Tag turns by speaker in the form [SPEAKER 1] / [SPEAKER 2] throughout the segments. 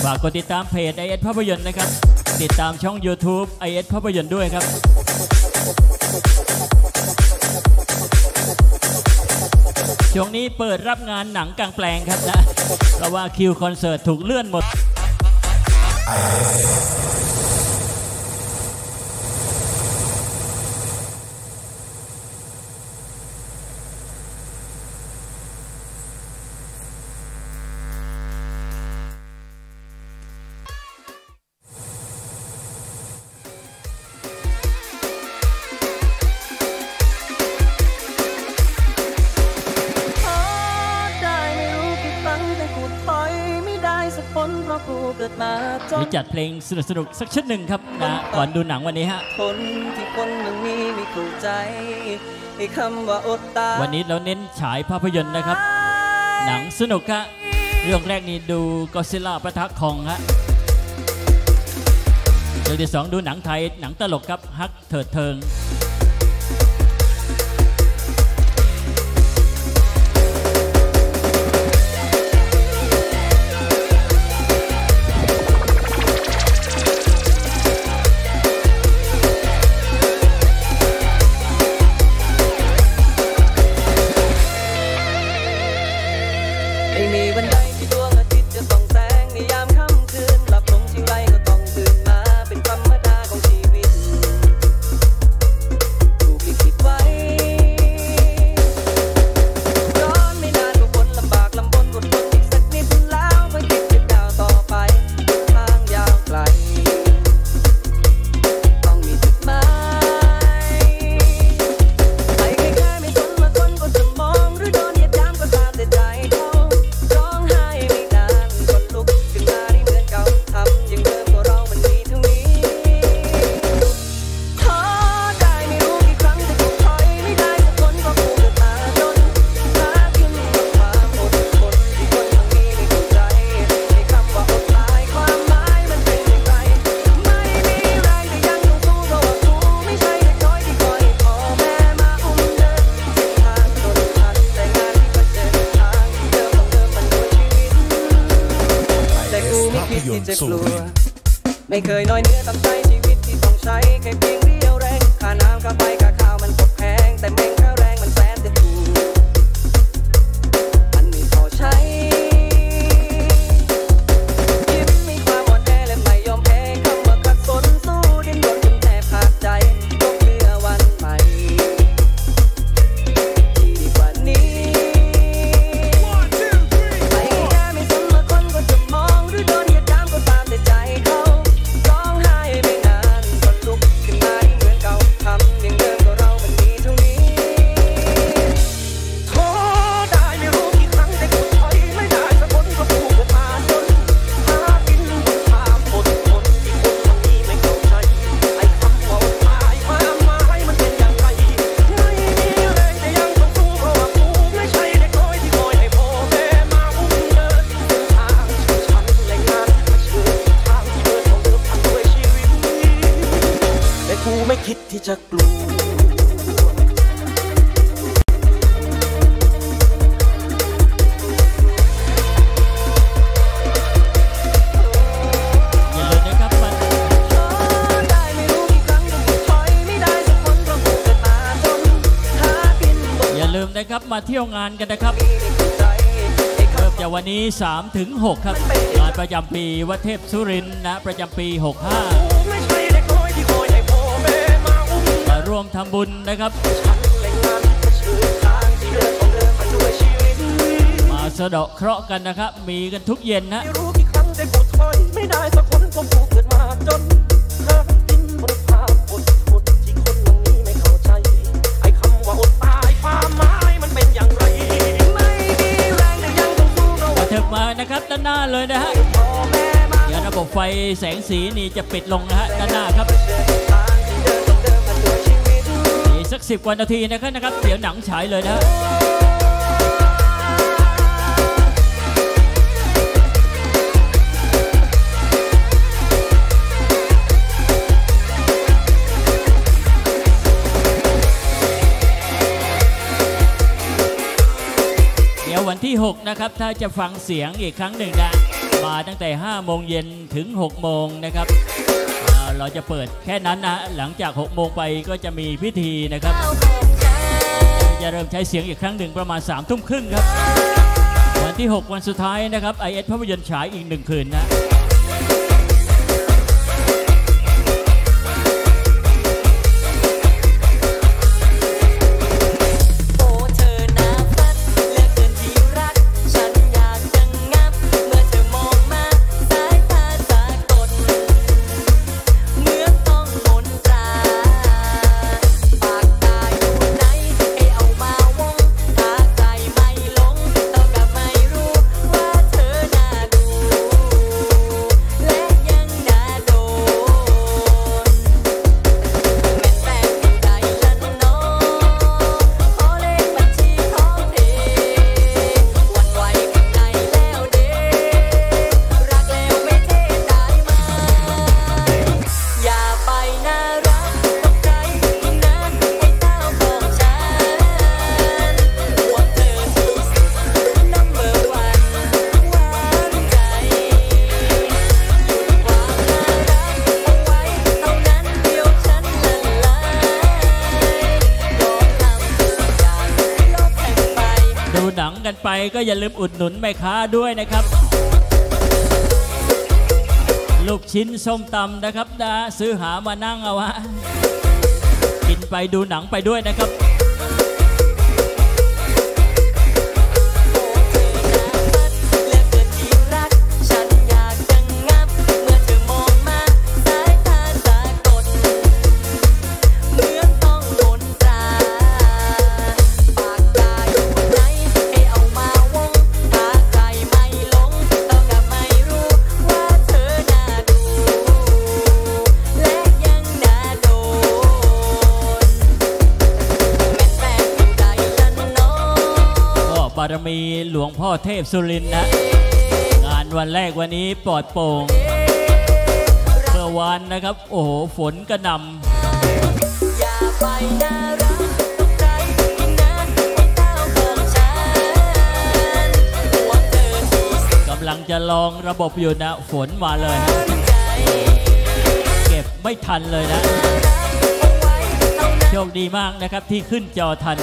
[SPEAKER 1] ากกดติดตามเพจ IS ภาพยนตร์นะครับติดตามช่อง YouTube IS ภาพยนตร์ด้วยครับช่วงนี้เปิดรับงานหนังกลางแปลงครับนะเพราะว่าคิวคอนเสิร์ตถูกเลื่อนหมดนี่จัดเพลงสนุกสักชุดหนึ่งครับนะก่อนดูหนังวันนี้ฮะคนที่คนหนึ่งนี้ไม่เข้าใจไอ้คำว่าอดตาวันนี้เราเน้นฉายภาพยนตร์นะครับหนังสนุกครับเรื่องแรกนี่ดูก็อดซิลล่าปะทะคองฮะเรื่องที่สองดูหนังไทยหนังตลกครับฮักเถิดเทิงไม่เคยน้อยเนื้อตามใจชีวิตที่ต้องใช้แค่เพียงเดียวแรงค่าน้ำค่าไฟค่าข้าวมันตกแพงแต่แม่งค่าแรงมันแสนจะถูกมันไม่พอใช้ยิ้มมีความอ่อนแอและไม่ยอมแพ้คำว่าขัดสนสู้ดิ้นรนจนแทบขาดใจต้องเพื่อวันใหม่ที่ดีกว่านี้ไม่แค่ไม่สนว่าคนก็จะมองหรือโดนเหยียดหยามก็ตามแต่ใจเขาที่จะกลัวอย่าลืมนะครับมาเที่ยวงานกันนะครับเริ่มจากวันนี้ 3-6 ครับงานประจำปีวัดเทพสุรินทร์นะประจำปี 65ร่วมทำบุญนะครับมาสะเดาะเคราะห์กันนะครับมีกันทุกเย็นนะไม่ได้สักคนผมถูกเกิดมาจนหากินบนความอดทนที่คนตรงนี้ไม่เข้าใจไอ้คำว่าอดตายความหมายมันเป็นอย่างไรไม่มีแรงแต่ยังต้องสู้เราเถิดมานะครับด้านหน้าเลยนะฮะเดี๋ยวระบบไฟแสงสีนี่จะปิดลงนะฮะด้านหน้าครับสัก10 กว่านาทีนะครับเดี๋ยวหนังฉายเลยนะ วันที่6นะครับถ้าจะฟังเสียงอีกครั้งหนึ่งนะมาตั้งแต่5 โมงเย็นถึง6 โมงนะครับเราจะเปิดแค่นั้นนะหลังจาก6 โมงไปก็จะมีพิธีนะครับจะเริ่มใช้เสียงอีกครั้งหนึ่งประมาณ3 ทุ่มครึ่งครับวันที่6วันสุดท้ายนะครับ IS ภาพยนตร์ฉายอีก1 คืนนะกันไปก็อย่าลืมอุดหนุนแม่ค้าด้วยนะครับลูกชิ้นส้มตำนะครับนะซื้อหามานั่งเอาวะกินไปดูหนังไปด้วยนะครับบารมีหลวงพ่อเทพสุรินทร์นะงานวันแรกวันนี้ปลอดโปร่งเมื่อวานนะครับโอ้โหฝนกระหน่ำกำลังจะลองระบบอยู่นะฝนมาเลยฮะเก็บไม่ทันเลยนะโชคดีมากนะครับที่ขึ้นจอทัน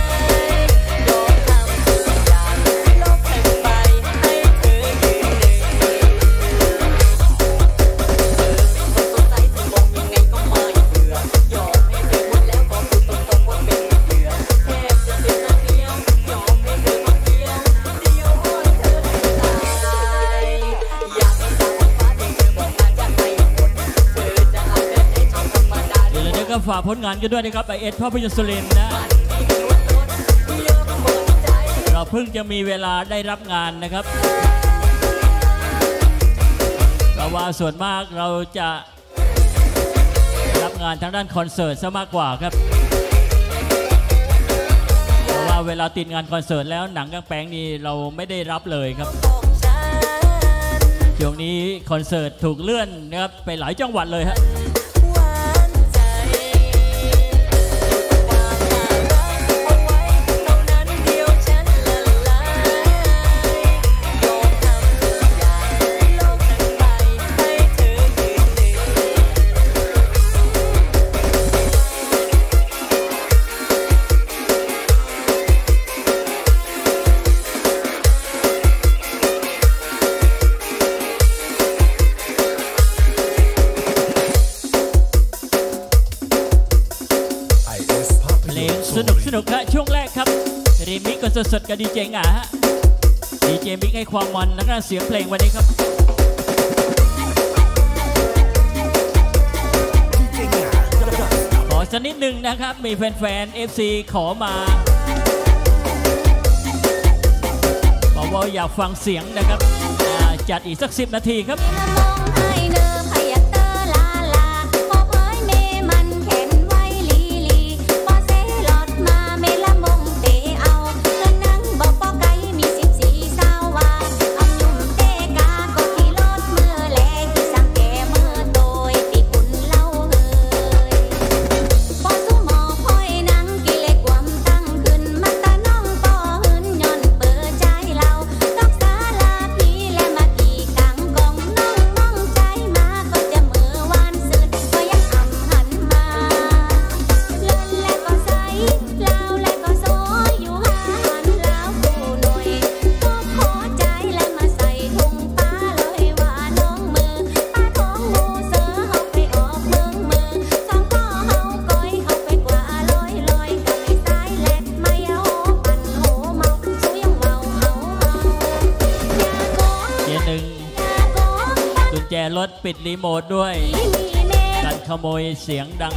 [SPEAKER 1] ก็ฝากผลงานกันด้วยนะครับIS ภาพยนตร์สุรินทร์นะเราเพิ่งจะมีเวลาได้รับงานนะครับเพราะว่าส่วนมากเราจะรับงานทางด้านคอนเสิร์ตซะมากกว่าครับเพราะว่าเวลาติดงานคอนเสิร์ตแล้วหนังกางแปลงนี่เราไม่ได้รับเลยครับช่วงนี้คอนเสิร์ตถูกเลื่อนนะครับไปหลายจังหวัดเลยฮะสนุกครับช่วงแรกครับรีมิกกันสดๆกับดีเจหง่าฮะดีเจมิกให้ความมันและเสียงเพลงวันนี้ครับขอสักนิดหนึ่งนะครับมีแฟนๆ FC ขอมาบอกว่าอยากฟังเสียงนะครับจัดอีกสัก10 นาทีครับ
[SPEAKER 2] ก
[SPEAKER 1] เจนึงกุญแจรถปิดรีโมทด้วยกันขโมยเสียงดัง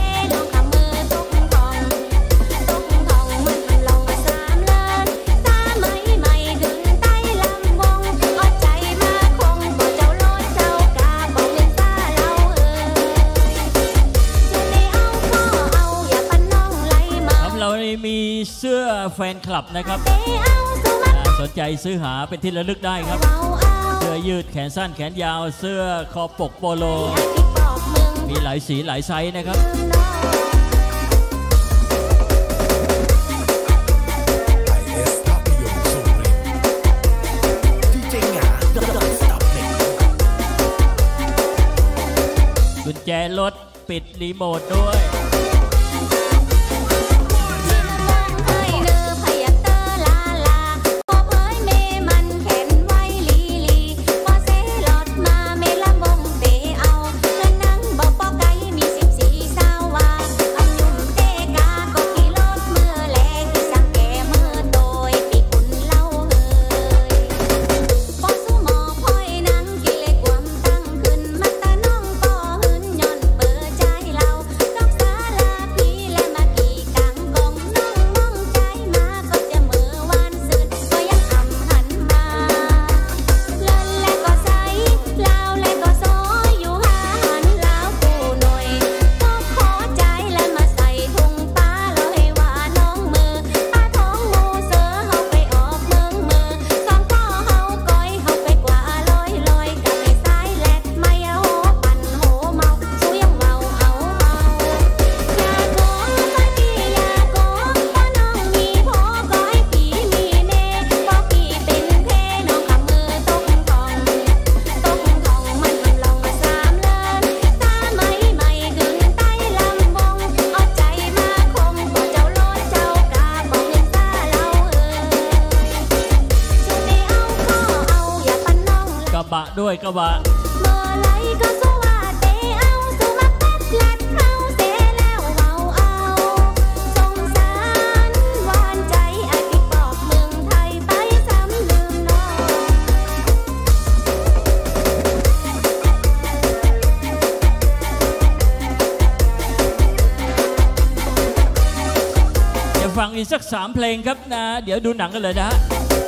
[SPEAKER 1] มีเสื้อแฟนคลับนะครับสนใจซื้อหาเป็นที่ระลึกได้ครับเสื้อยืดแขนสั้นแขนยาวเสื้อคอปกโปโลมีหลายสีหลายไซส์นะครับกุญแจรถปิดรีโมทด้วยด้วยกระบะจะฟังอีกสัก3 เพลงครับนะเดี๋ยวดูหนังกันเลยนะฮะ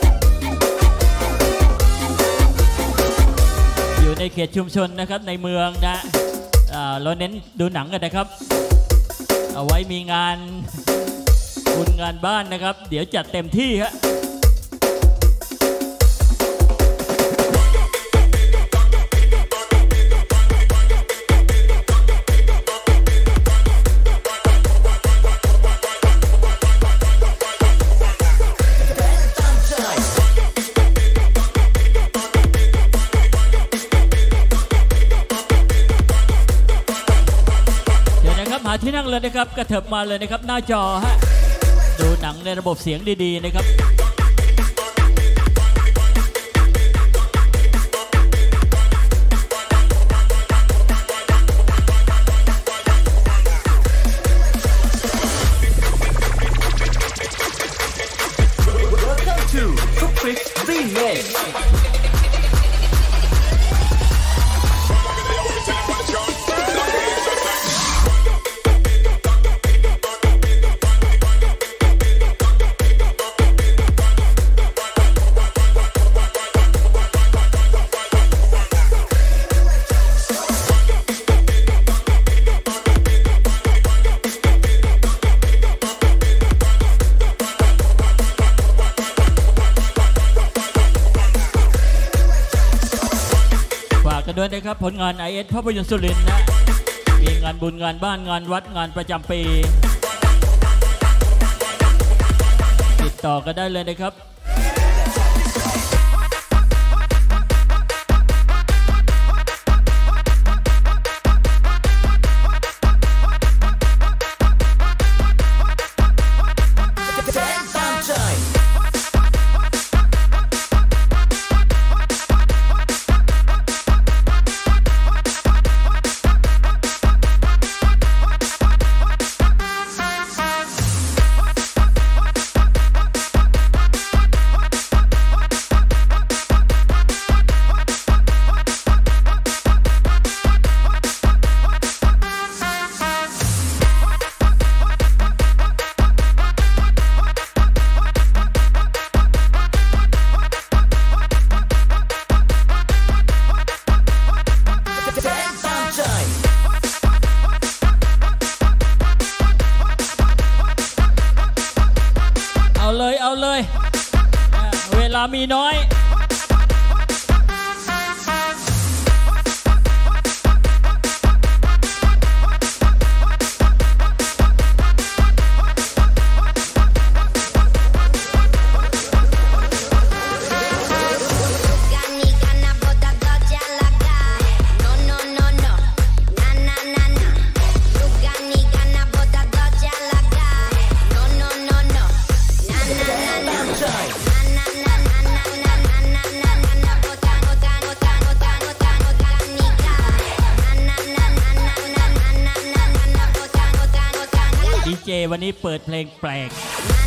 [SPEAKER 1] ในเขตชุมชนนะครับในเมืองนะเราเน้นดูหนังกันนะครับเอาไว้มีงานบุญงานบ้านนะครับเดี๋ยวจัดเต็มที่ฮะที่นั่งเลยนะครับกระเถิบมาเลยนะครับหน้าจอฮะดูหนังในระบบเสียงดีๆนะครับด้วยนะครับผลงาน IS ภาพยนตร์สุรินทร์นะมีงานบุญงานบ้านงานวัดงานประจำปีติดต่อกันได้เลยนะครับมีน้อยวันนี้เปิดเพลงแปลก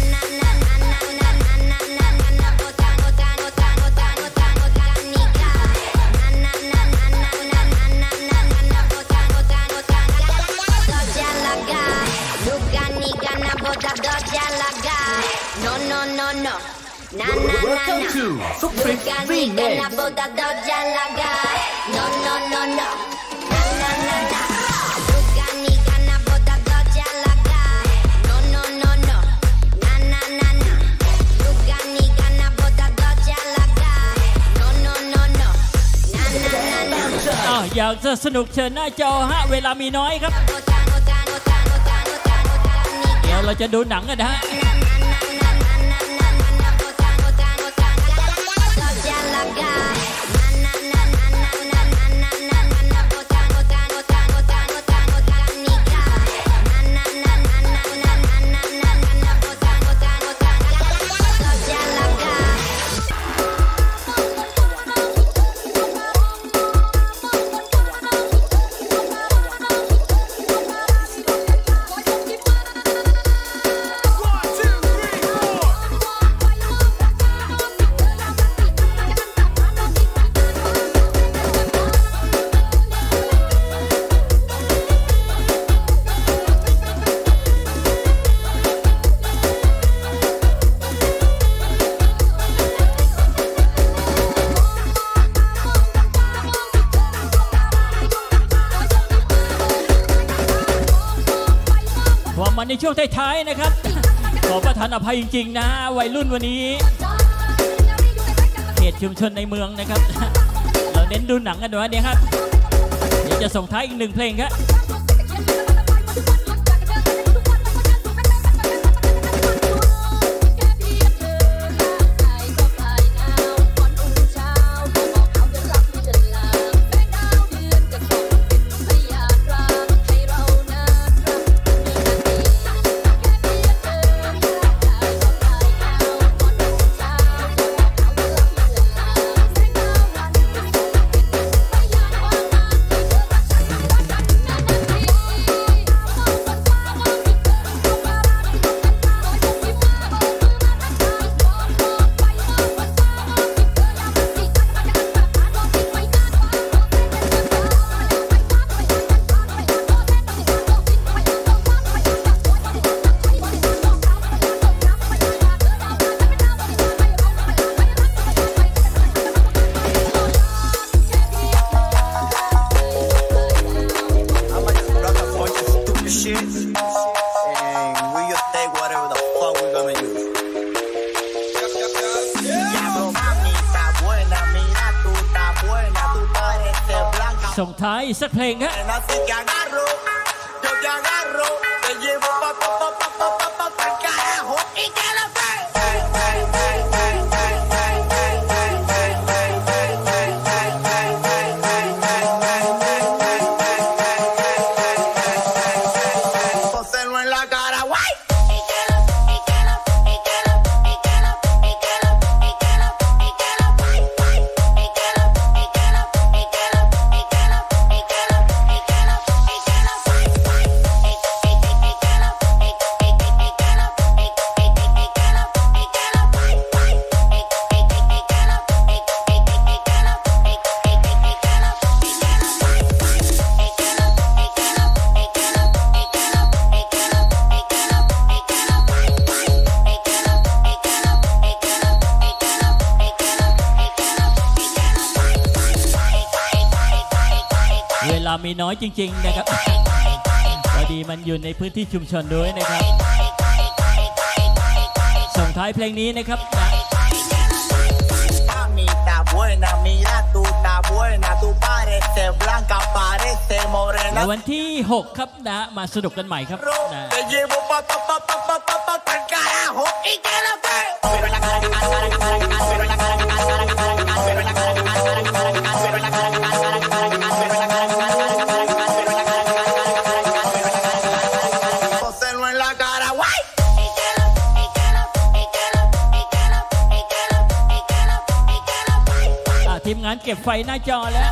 [SPEAKER 1] อยากจะสนุกเชิญหน้าจอฮะเวลามีน้อยครับเดี๋ยวเราจะดูหนังกันนะฮะในช่วงท้ายๆนะครับขอประทานอภัยจริงๆนะวัยรุ่นวันนี้เขตชุมชนในเมืองนะครับเราเน้นดูหนังกันด้วยเนี่ยครับเดี๋ยวจะส่งท้ายอีก1 เพลงครับส่งท้ายสักเพลงครับมีน้อยจริงๆนะครับพอดีมันอยู่ในพื้นที่ชุมชนด้วยนะครับส่งท้ายเพลงนี้นะครับ
[SPEAKER 2] buena, mira tú estás buena, tú pareces blanca, pareces morena.
[SPEAKER 1] วันที่ 6 ครับนะมาสนุกกันใหม่ครับนะ
[SPEAKER 2] Te llevo pa el carajo y te lo pego. Pero en la cara, pero en la cara, pero en la cara, pero en la cara, Poselo en la cara, guay.
[SPEAKER 1] ทีมงานเก็บไฟหน้าจอแล้ว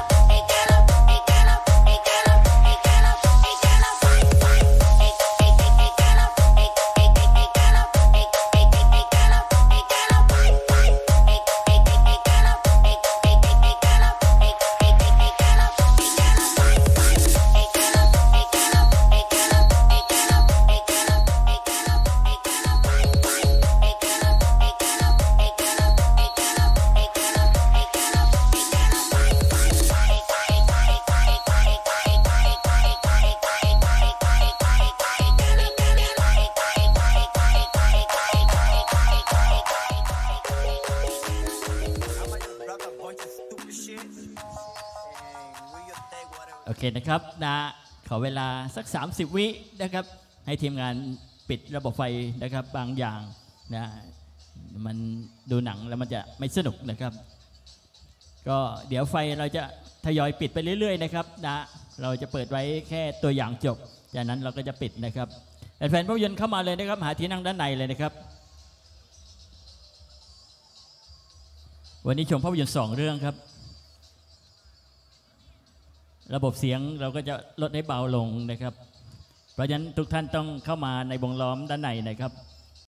[SPEAKER 1] โอเคนะครับนะขอเวลาสัก30 วินะครับให้ทีมงานปิดระบบไฟนะครับบางอย่างนะมันดูหนังแล้วมันจะไม่สนุกนะครับก็เดี๋ยวไฟเราจะทยอยปิดไปเรื่อยๆนะครับนะเราจะเปิดไว้แค่ตัวอย่างจบจากนั้นเราก็จะปิดนะครับแฟนๆภาพยนตร์เข้ามาเลยนะครับหาที่นั่งด้านในเลยนะครับวันนี้ชมภาพยนตร์2 เรื่องครับระบบเสียงเราก็จะลดให้เบาลงนะครับเพราะฉะนั้นทุกท่านต้องเข้ามาในวงล้อมด้านในนะครับ